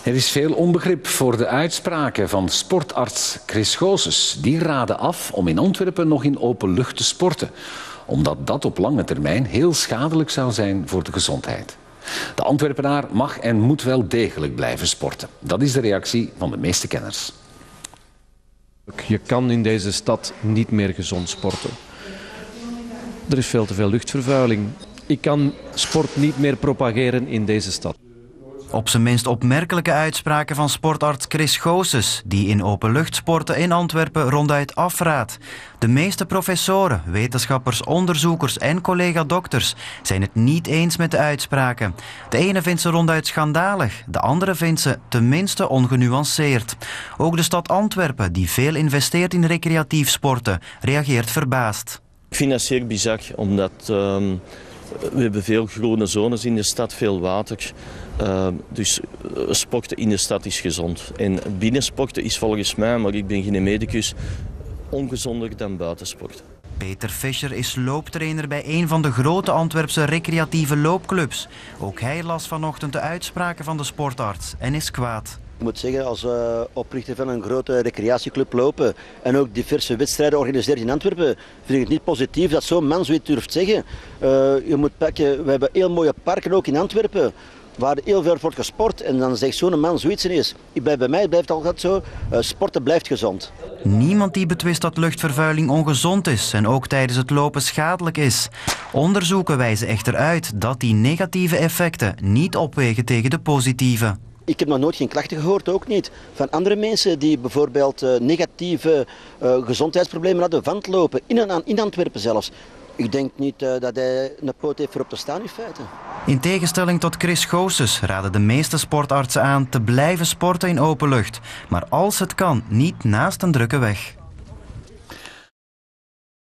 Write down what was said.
Er is veel onbegrip voor de uitspraken van sportarts Chris Goossens. Die raadde af om in Antwerpen nog in open lucht te sporten, omdat dat op lange termijn heel schadelijk zou zijn voor de gezondheid. De Antwerpenaar mag en moet wel degelijk blijven sporten. Dat is de reactie van de meeste kenners. Je kan in deze stad niet meer gezond sporten. Er is veel te veel luchtvervuiling. Ik kan sport niet meer propageren in deze stad. Op zijn minst opmerkelijke uitspraken van sportarts Chris Goossens, die in openluchtsporten in Antwerpen ronduit afraadt. De meeste professoren, wetenschappers, onderzoekers en collega-dokters zijn het niet eens met de uitspraken. De ene vindt ze ronduit schandalig, de andere vindt ze tenminste ongenuanceerd. Ook de stad Antwerpen, die veel investeert in recreatief sporten, reageert verbaasd. Ik vind dat zeer bizar, omdat we hebben veel groene zones in de stad, veel water. Dus sporten in de stad is gezond. En binnensporten is volgens mij, maar ik ben geen medicus, ongezonder dan buitensporten. Peter Fischer is looptrainer bij een van de grote Antwerpse recreatieve loopclubs. Ook hij las vanochtend de uitspraken van de sportarts en is kwaad. Ik moet zeggen, als oprichter van een grote recreatieclub lopen en ook diverse wedstrijden organiseert in Antwerpen, vind ik het niet positief dat zo'n man zoiets durft zeggen. Je moet pakken, we hebben heel mooie parken ook in Antwerpen, waar heel veel wordt gesport en dan zegt zo'n man zoiets ineens. Bij mij blijft het altijd zo, sporten blijft gezond. Niemand die betwist dat luchtvervuiling ongezond is en ook tijdens het lopen schadelijk is. Onderzoeken wijzen echter uit dat die negatieve effecten niet opwegen tegen de positieve. Ik heb nog nooit geen klachten gehoord, ook niet, van andere mensen die bijvoorbeeld negatieve gezondheidsproblemen hadden van het lopen, in Antwerpen zelfs. Ik denk niet dat hij een poot heeft voor op te staan in feite. In tegenstelling tot Chris Goossens raden de meeste sportartsen aan te blijven sporten in open lucht. Maar als het kan, niet naast een drukke weg.